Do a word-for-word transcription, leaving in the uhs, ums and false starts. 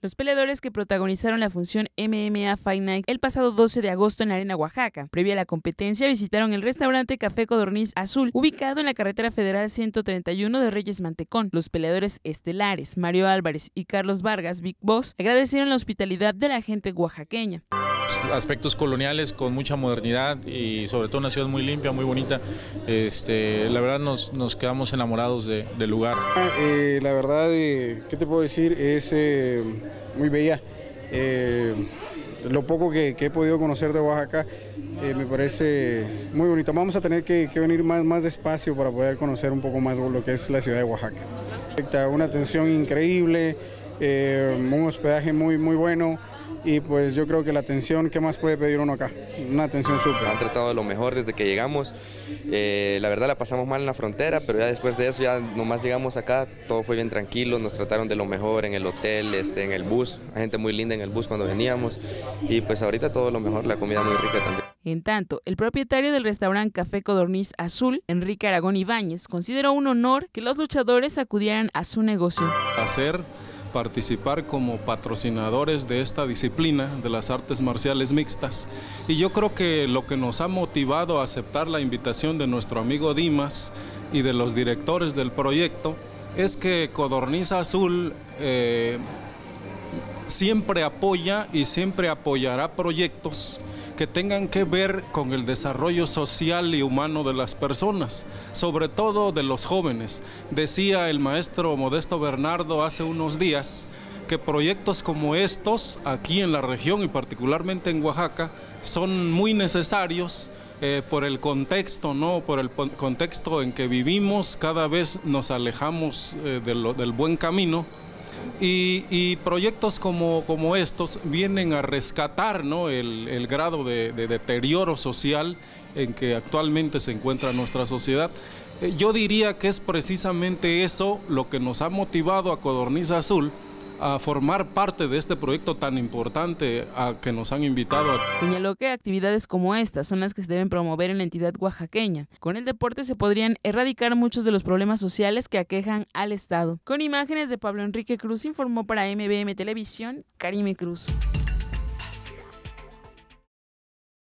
Los peleadores que protagonizaron la función M M A Fight Night el pasado doce de agosto en la Arena Oaxaca. Previa a la competencia visitaron el restaurante Café Codorniz Azul, ubicado en la carretera federal ciento treinta y uno de Reyes Mantecón. Los peleadores estelares Mario Álvarez y Carlos Vargas, Big Boss, agradecieron la hospitalidad de la gente oaxaqueña. Aspectos coloniales con mucha modernidad y sobre todo una ciudad muy limpia, muy bonita. Este, la verdad nos, nos quedamos enamorados de, del lugar. Eh, la verdad, eh, ¿qué te puedo decir? Es eh, muy bella. Eh, lo poco que, que he podido conocer de Oaxaca eh, me parece muy bonito. Vamos a tener que, que venir más, más despacio para poder conocer un poco más lo que es la ciudad de Oaxaca. Una atención increíble, eh, un hospedaje muy, muy bueno. Y pues yo creo que la atención, ¿qué más puede pedir uno acá? Una atención súper. Han tratado de lo mejor desde que llegamos. Eh, la verdad la pasamos mal en la frontera, pero ya después de eso, ya nomás llegamos acá, todo fue bien tranquilo, nos trataron de lo mejor en el hotel, este, en el bus, gente muy linda en el bus cuando veníamos. Y pues ahorita todo lo mejor, la comida muy rica también. En tanto, el propietario del restaurante Café Codorniz Azul, Enrique Aragón Ibáñez, consideró un honor que los luchadores acudieran a su negocio. Hacer participar como patrocinadores de esta disciplina de las artes marciales mixtas, y yo creo que lo que nos ha motivado a aceptar la invitación de nuestro amigo Dimas y de los directores del proyecto es que Codorniz Azul eh, siempre apoya y siempre apoyará proyectos que tengan que ver con el desarrollo social y humano de las personas, sobre todo de los jóvenes. Decía el maestro Modesto Bernardo hace unos días que proyectos como estos aquí en la región y particularmente en Oaxaca son muy necesarios eh, por el contexto, ¿no? Por el contexto en que vivimos, cada vez nos alejamos eh, de lo, del buen camino. Y, y proyectos como, como estos vienen a rescatar, ¿no? el, el grado de, de deterioro social en que actualmente se encuentra nuestra sociedad. Eh, yo diría que es precisamente eso lo que nos ha motivado a Codorniz Azul a formar parte de este proyecto tan importante a que nos han invitado. Señaló que actividades como estas son las que se deben promover en la entidad oaxaqueña. Con el deporte se podrían erradicar muchos de los problemas sociales que aquejan al estado. Con imágenes de Pablo Enrique Cruz, informó para M B M Televisión, Karime Cruz.